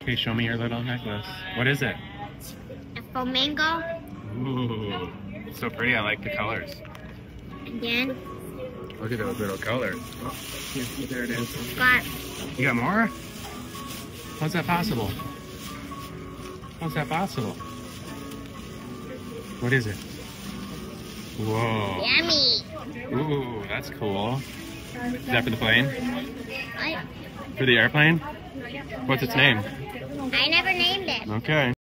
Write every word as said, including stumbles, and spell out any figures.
Okay, show me your little necklace. What is it? A flamingo. Ooh, it's so pretty. I like the colors. Again. Look at those little colors. Oh, there it is. Got. You got more? How's that possible? How's that possible? What is it? Whoa. Yummy. Ooh, that's cool. Is that for the plane? I, For the airplane? What's its name? I never named it. Okay.